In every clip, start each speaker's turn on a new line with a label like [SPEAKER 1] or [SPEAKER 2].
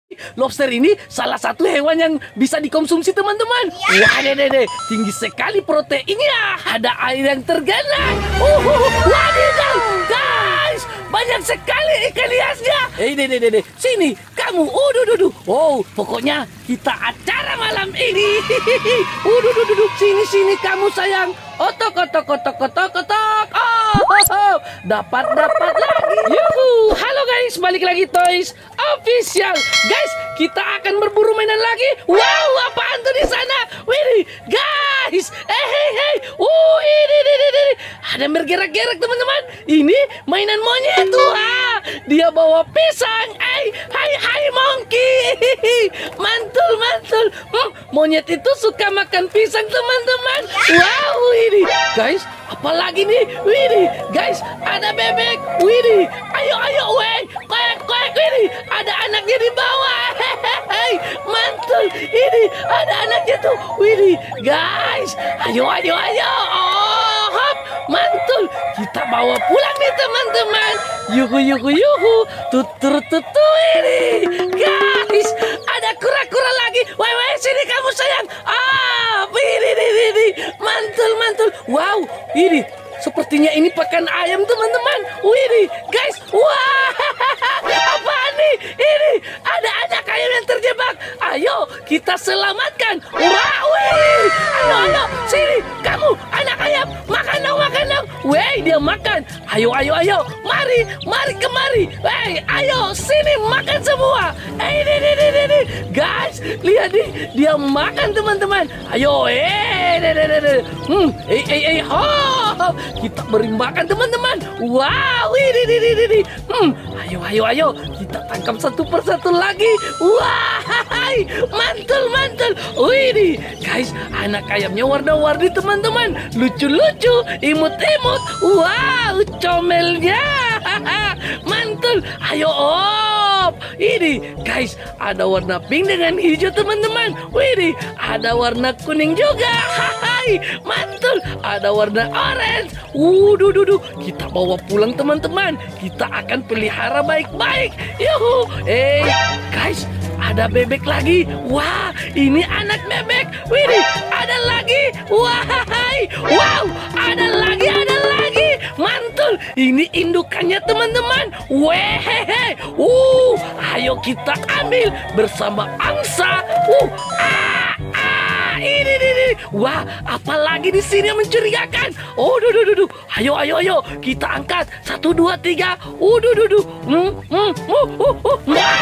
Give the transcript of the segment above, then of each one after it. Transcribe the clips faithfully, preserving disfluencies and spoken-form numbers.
[SPEAKER 1] Lobster ini salah satu hewan yang bisa dikonsumsi teman-teman. Wah, deh, deh, deh. Tinggi sekali proteinnya. Ada air yang tergenang. Uh, wadidaw, guys, banyak sekali ikan hiasnya. Eh, deh, deh, deh, deh. Sini, kamu. Uh, duh, duh, duh. Oh, pokoknya kita acara malam ini. Uh, duh, duh, duh, duh. Sini, sini, kamu sayang. Otok, otok, otok, otok, otok. Oh, oh, oh. Dapat, dapat lagi. Yuhu. Halo guys, balik lagi Toys Official. Guys, kita akan berburu mainan lagi. Wow, apaan tuh di sana? Wih, guys. Eh, hei, hei. Uh, ini, ini, ini, ini. Ada yang bergerak-gerak teman-teman. Ini mainan monyet tuh. Ah, dia bawa pisang. Eh, hai, hai monkey. Mantul, mantul. Hmm, monyet itu suka makan pisang teman-teman. Wow, ini, guys. Apalagi nih, Widih, guys, ada bebek, Widih, ayo, ayo, weh, kuek, kuek, Widih, ada anaknya di bawah, hehehe, mantul, ini, ada anaknya tuh, Widih, guys, ayo, ayo, ayo, oh, hop, mantul, kita bawa pulang nih teman-teman, yuhu, yuhu, yuhu, tutur, tutur, ini, guys, ada kura-kura lagi, weh, weh, sini kamu sayang, ah, ini, ini, ini, mantul, mantul, wow, ini, sepertinya ini pakan ayam teman-teman. Wih, guys, wah, apaan nih? Ini ada anak ayam yang terjebak. Ayo kita selamatkan. Wah, wih, ayo, ayo, sini, kamu anak ayam, makan dong, makan dong. Wih, dia makan. Ayo, ayo, ayo, mari, mari kemari. Wih, ayo, sini makan semua. Eh, ini, ini, ini, ini, guys, lihat nih, dia makan teman-teman. Ayo, eh, ini, ini, ini, hmm, eh, eh, eh, ho. Kita beri makan teman-teman. Wow, ini, ini, ini, ini. Hmm, ayo, ayo, ayo. Kita tangkap satu persatu lagi. Wah, mantul, mantul. Wih, guys, anak ayamnya warna-warni teman-teman. Lucu-lucu, imut-imut. Wow, comelnya. Mantul. Ayo, op. Ini, guys, ada warna pink dengan hijau teman-teman. Wih, ada warna kuning juga. Hai, mantul. Ada warna orange. Wuduh, duh, duh. Kita bawa pulang teman-teman. Kita akan pelihara baik-baik. Yuhu. Eh, guys, ada bebek lagi. Wah, ini anak bebek. Wih, ada lagi. Wah, wow, ada lagi, ada lagi. Mantul. Ini indukannya teman-teman. Wehehe. Uh, ayo kita ambil bersama angsa. Uh, ah, ah, ini, ini, ini. Wah, apalagi di sini yang mencurigakan. Oh, duh, duh, duh, duh. Ayo, ayo, ayo. Kita angkat. Satu, dua, tiga. Uh, duh, duh, duh. Hmm, hmm, uh, uh, uh.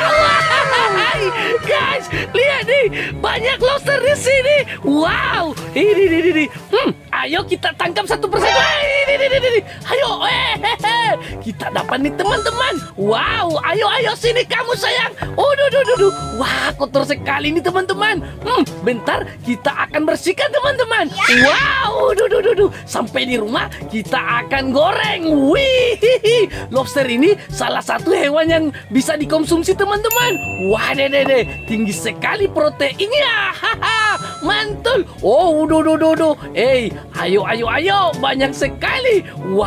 [SPEAKER 1] Wah, guys, lihat nih. Banyak lobster di sini. Wow, ini, ini, ini. Hmm, ayo kita tangkap satu persatu. Ini, ini, ini, ini. Ayo, eh, kita dapat nih teman-teman. Wow, ayo, ayo sini kamu sayang. Oh, duh, duh, duh, duh. Wah, kotor sekali nih teman-teman. Hmm, bentar kita akan bersihkan teman-teman. Wow, duh, duh, duh, duh. Sampai di rumah kita akan goreng. Wih, lobster ini salah satu hewan yang bisa dikonsumsi teman-teman. Wah, deh, deh, deh. Tinggi sekali proteinnya. Haha, mantul. Oh, duh, duh, duh, duh. Eh, ayo, ayo, ayo. Banyak sekali.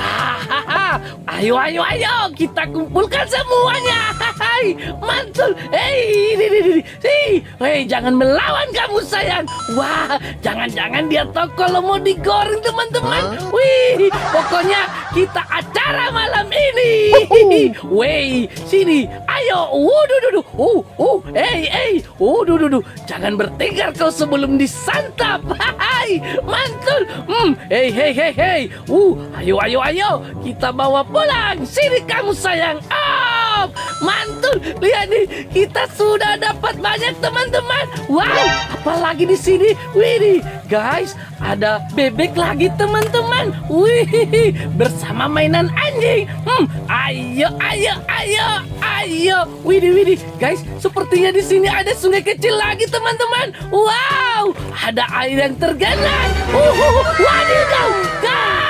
[SPEAKER 1] Wah, ayo, ayo, ayo. Kita kumpulkan semuanya. Hai, mantul. Hei, ini, ini, ini. Hei, hei, jangan melawan kamu sayang. Wah, jangan-jangan dia tahu kalau mau digoreng teman-teman. Wih, pokoknya kita acara malam ini. Wih, sini. Ayo. Wuduh, duduh. Uh, uh, hey, hey. Wuduh, duduh. Jangan bertengkar kau sebelum disantap. Hai, mantul. Hmm, hey, hey, hey, hey. Uh, ayo, ayo, ayo. Kita bawa pulang. Sini kamu sayang. Op, mantul. Lihat nih, kita sudah dapat banyak teman-teman. Wow, apalagi di sini. Wih, guys, ada bebek lagi teman-teman. Wih, bersama mainan anjing. Hmm, ayo, ayo, ayo, ayo. Widih, widih, guys, sepertinya di sini ada sungai kecil lagi teman-teman. Wow, ada air yang tergenang. Uh, wadidaw, guys,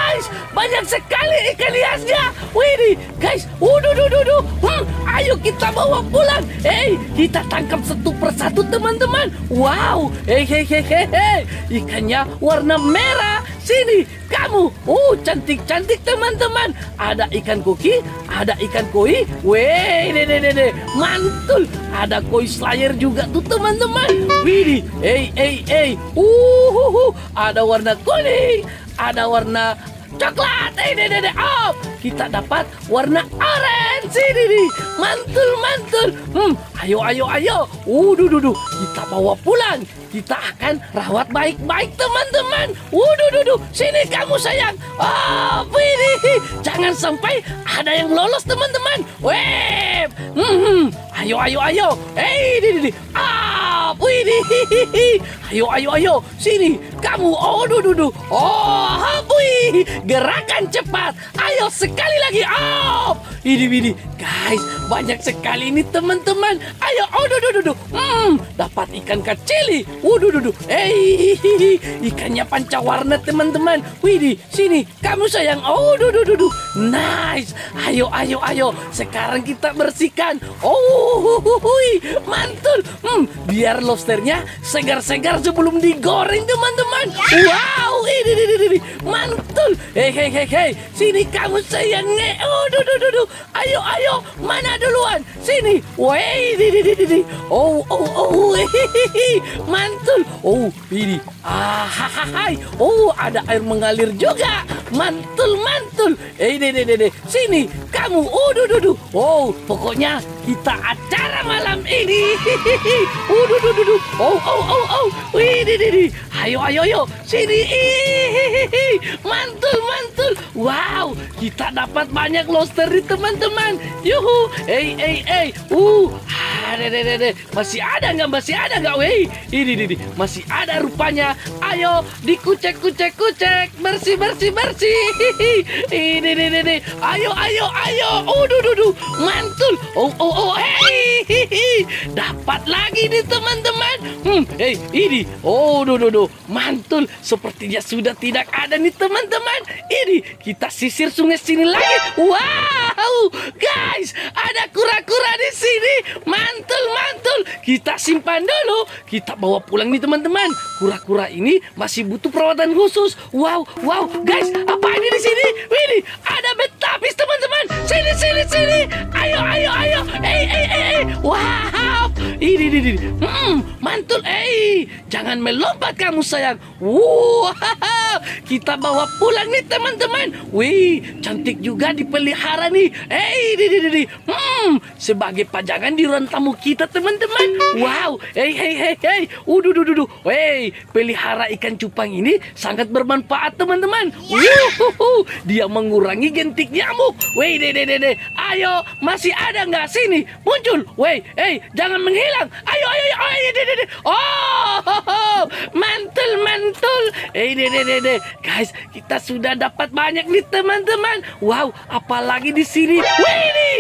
[SPEAKER 1] banyak sekali ikan hiasnya. Wih, guys, waduh, duh, duh, duh. Hmm, ayo kita bawa pulang. Hei, kita tangkap satu persatu teman-teman. Wow, hei, hei, hei, hei, hei. Ikannya warna merah. Sini, kamu. Oh, cantik-cantik teman-teman. Ada ikan koki, ada ikan koi. Wih, deh, deh, deh, deh. Mantul. Ada koi slayer juga tuh teman-teman. Wih, hei, hei, hei. Uh, ada warna kuning, ada warna coklat. Eh, deh, deh, deh. Oh, kita dapat warna orange. Ini nih, mantul, mantul. Hmm, ayo, ayo, ayo. Uduh, duh, duh. Kita bawa pulang. Kita akan rawat baik-baik teman-teman. Waduh, duh, duh. Sini kamu sayang. Oh, ini. Jangan sampai ada yang lolos teman-teman. Weh. Hmm, ayo, ayo, ayo. Eh, ini, ini. Ah, ini. Ayo, ayo, ayo. Sini kamu. Oh, duh, duh, duh. Oh, wih. Gerakan cepat. Ayo sekali lagi. Oh, ini, ini. Guys, banyak sekali ini teman-teman. Ayo, oh, duh, duh, duh, duh. Hmm, dapat ikan kacili. Waduh, duh, duh. Hey, ikannya pancawarna teman-teman. Widih, sini, kamu sayang. Oh, duh, duh, duh, duh. Nice. Ayo, ayo, ayo. Sekarang kita bersihkan. Oh, hui, mantul. Hmm, biar lobsternya segar-segar sebelum digoreng teman-teman. Wow, ini, ini, ini, ini. Mantul. Hei, hei, hei, hei. Sini kamu sayang. Oh, duh, duh, duh, duh. Ayo, ayo. Mana duluan? Sini. Wih, ini, ini, ini. Oh, oh, oh. Mantul. Oh, ini. Ah, hai. Oh, ada air mengalir juga. Mantul, mantul. Eh, deh, deh, deh. Sini, kamu. Oh, duh, duh, duh. Oh, pokoknya kita acara malam ini. Oh, duh, duh, duh, duh. Oh, oh, oh, oh. Wih, deh, deh, deh. Ayo, ayo, ayo. Sini. Mantul, mantul. Wow, kita dapat banyak lobster nih teman-teman. Yuhu. Eh, eh, eh. Uh, ada, deh, deh, deh. Masih ada nggak? Masih ada nggak? Wih, ini, ini, ini. Masih ada rupanya. Ayo, dikucek, kucek, kucek. Bersih, bersih, bersih. Ini, ini, ini. Ayo, ayo, ayo. Oh, duh, duh, duh. Mantul. Oh, oh, oh. Hey, dapat lagi nih teman-teman. Hmm, hey, ini. Oh, duh, duh, duh. Mantul. Sepertinya sudah tidak ada nih teman-teman. Ini kita sisir sungai sini lagi. Wow, guys, ada kura-kura di sini. Mantul, mantul. Kita simpan dulu. Kita bawa pulang nih teman-teman. Kura-kura ini masih butuh perawatan khusus. Wow, wow, guys, apa ini di sini? Ini ada betapis teman-teman. Sini, sini, sini. Ayo, ayo, ayo. Eh, eh, eh, eh. Wow, ini, ini, ini. Hmm, mantul. Eh, jangan melompat kamu sayang. Wow, kita bawa pulang nih teman-teman. Wih, cantik juga dipelihara nih. Eh, ini, ini, ini. Hmm, sebagai pajangan di ruang tamu kita teman-teman. Wow, hei, hei, hei, hei. Uduh, duh, duh, duh. Wey, pelihara ikan cupang ini sangat bermanfaat teman-teman. Wuhuhu, dia mengurangi gentik nyamuk. Wey, deh, deh, deh, deh. Ayo, masih ada nggak sini? Muncul. Wey, hey, jangan menghilang. Ayo, ayo, ayo, ayo, deh, deh, deh. Oh, ho, ho. Mantul, mantul. Eh, deh, deh, deh, deh. Guys, kita sudah dapat banyak nih teman-teman. Wow, apalagi di sini. Wih, nih,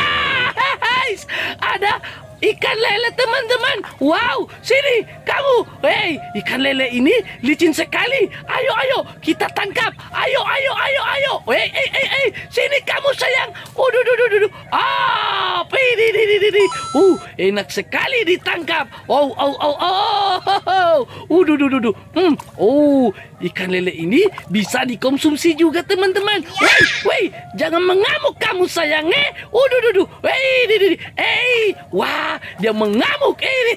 [SPEAKER 1] guys, ada ikan lele teman-teman. Wow, sini kamu. Hei, ikan lele ini licin sekali. Ayo, ayo, kita tangkap. Ayo, ayo, ayo, ayo. Hei, hei, hei, hei. Sini kamu sayang. Uduh, duh, duh, duh, duh. Ah, ini, ini, ini, ini. Uh, enak sekali ditangkap. Oh, oh, oh, oh. Uduh, duh, duh, duh. Hmm. Oh, ikan lele ini bisa dikonsumsi juga teman-teman. Woi, woi, jangan mengamuk kamu sayang. Eh, uduh, duh, duh. Hei, ini, ini. Hei, wah. Dia mengamuk ini.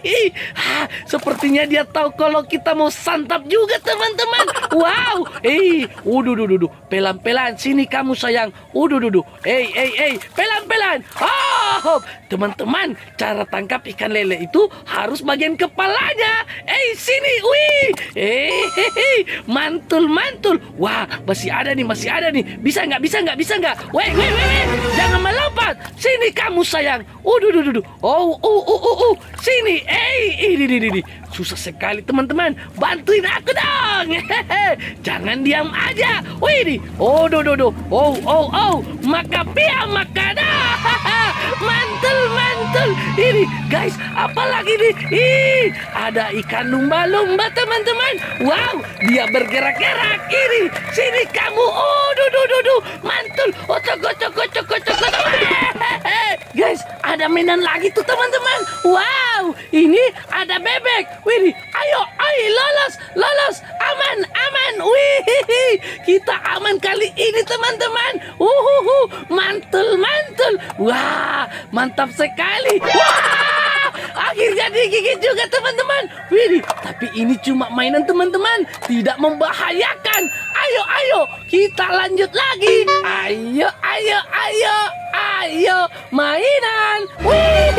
[SPEAKER 1] Ha, sepertinya dia tahu kalau kita mau santap juga teman-teman. Wow, eh, uduh, duh, duh, duh, pelan-pelan sini kamu sayang. Uduh, duh, duh, eh, eh, eh, pelan-pelan. Oh, teman-teman, cara tangkap ikan lele itu harus bagian kepalanya. Eh, sini, wih, eh, mantul, mantul. Wah, masih ada nih, masih ada nih. Bisa nggak? Bisa nggak? Bisa nggak? Weh, weh, weh, jangan melompat. Sini kamu sayang. Uduh, duh, duh, duh. Oh, oh, oh, oh, oh. Sini. Eh, ini, ini, ini. Susah sekali, teman-teman. Bantuin aku dong. Jangan diam aja. Wih, ini. Oh, do, do, do. Oh, oh, oh. Maka pia, maka dah. Mantap. mantul, mantul. Ini guys, apalagi nih? Ih, ada ikan lumba-lumba teman-teman. Wow, dia bergerak-gerak. Ini, sini kamu. Oh, duh, duh, duh, duh. Mantul. Oh, cokot, cokot, cokot, cokot. Guys, ada mainan lagi tuh teman-teman. Wow, ini ada bebek. Wih, ayo, ayo, lolos, lolos. Aman, aman. Wih, kita aman kali ini teman-teman. Uhuhu, mantul, mantul. Wah, mantap sekali. Wah, akhirnya digigit juga teman-teman. Wih, tapi ini cuma mainan teman-teman, tidak membahayakan. Ayo, ayo, kita lanjut lagi. Ayo, ayo, ayo, ayo, mainan. Wih,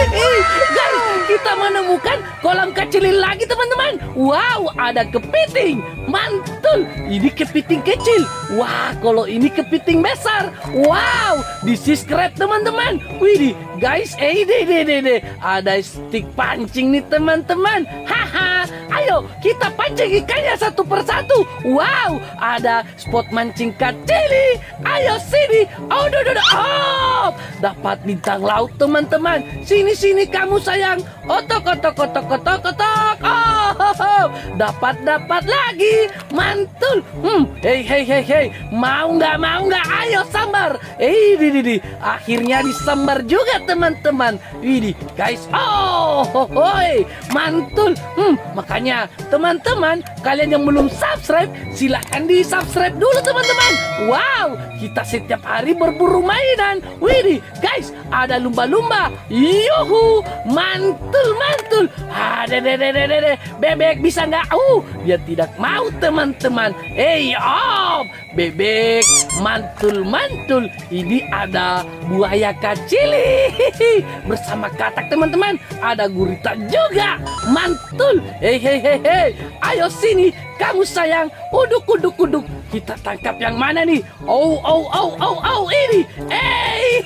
[SPEAKER 1] guys, kita menemukan kolam kecilin lagi teman-teman. Wow, ada kepiting. Mantul, ini kepiting kecil. Wah, kalau ini kepiting besar. Wow, di subscribe teman-teman. Wih, guys, eh deh deh deh deh. Ada stick pancing nih teman-teman. Haha, ayo kita pancing ikannya satu persatu. Wow, ada spot mancing kacili. Ayo sini. Oh, do, do, do. Oh, dapat bintang laut teman-teman. Sini sini kamu sayang. Otok otok otok otok otok. Oh, oh, oh. dapat dapat lagi. Mantul. Hmm, hei hei hei hei. Mau nggak mau nggak? Ayo sambar. Eh, di di di. Akhirnya disambar juga teman-teman. Ini guys. Oh, ho, hoi. Mantul. Hmm, makanya teman-teman, kalian yang belum subscribe, silahkan di subscribe dulu teman-teman. Wow, kita setiap hari berburu mainan. Wih, guys, ada lumba-lumba. Yuhu, mantul, mantul. Ada deh deh deh deh. Bebek bisa nggak? Uh, dia tidak mau teman-teman. Hey, om, bebek, mantul, mantul. Ini ada buaya kacili bersama katak teman-teman. Ada gurita juga. Mantul. Hei hei hei hei. Ayo sini kamu sayang. Uduk uduk uduk. Kita tangkap yang mana nih? Oh oh oh oh oh ini. Eh,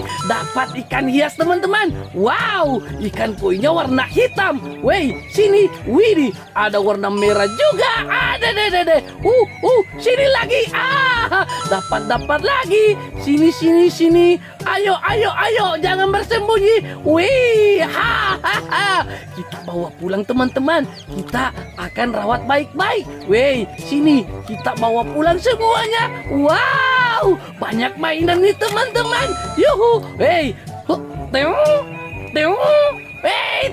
[SPEAKER 1] dapat ikan hias teman-teman. Wow, ikan koinya warna hitam. Wey, sini. Widih, ada warna merah juga. Ada deh deh deh. Uh uh, sini lagi. Ah, dapat dapat lagi. Sini sini sini. Ayo ayo ayo, jangan bersembunyi. Wih, ha ha ha. Kita bawa pulang teman-teman. Kita akan rawat baik-baik. Wey, sini kita bawa pulang semuanya. Wow, banyak mainan nih teman-teman. Yuhu, hey, teo, teo, hey,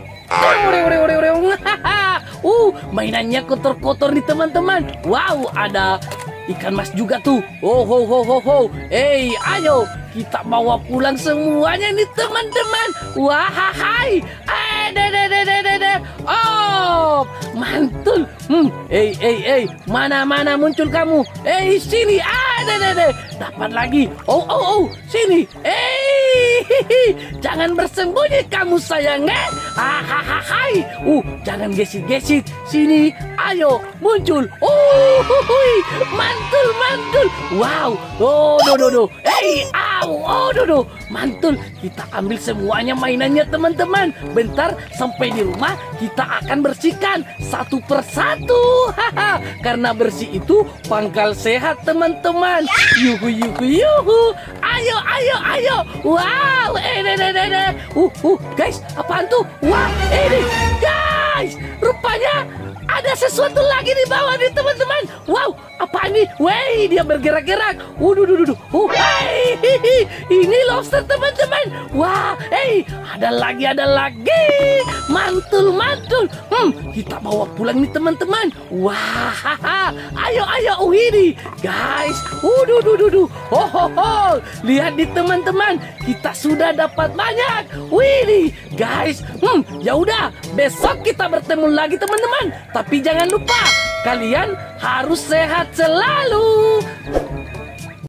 [SPEAKER 1] uh, mainannya kotor-kotor nih teman-teman. Wow, ada ikan mas juga tuh. Oh, ho, ho, ho, ho. Hey, ayo kita bawa pulang semuanya nih teman-teman. Wah, hai, ada, ada, ada, ada, ada. Oh, mantul. Hmm, hey, hey, hey, mana, mana muncul kamu? Hey, sini, ada, ada, ada. Dapat lagi. Oh, oh, oh, sini. Hey, jangan bersembunyi kamu sayang, eh? Hahaha. Uh, jangan gesit-gesit. Sini, ayo, muncul. Oh, hui, mantul, mantul. Wow. Oh, do, do, do. Hey, au, oh, do, do. Mantul. Kita ambil semuanya mainannya teman-teman. Bentar sampai di rumah kita akan bersihkan satu persatu. Haha. Karena bersih itu pangkal sehat teman-teman. Yuhu yuhu yuhu. Ayo ayo ayo. Wow, eh deh deh deh. Uh uh guys, apaan tuh? Wah, ini guys, rupanya ada sesuatu lagi di bawah nih teman-teman. Wow, apa ini? Wey, dia bergerak-gerak. Waduh, duh, duh, duh. Oh, hey, ini lobster teman-teman. Wah, hey, ada lagi, ada lagi. Mantul, mantul. Hmm, kita bawa pulang nih teman-teman. Wah, ayo, ayo, oh ini, guys. Waduh, duh, duh, duh. Oh, ho, ho. Lihat nih teman-teman, kita sudah dapat banyak. Wih, guys. Hmm, ya udah, besok kita bertemu lagi teman-teman. Tapi jangan lupa, kalian harus sehat selalu.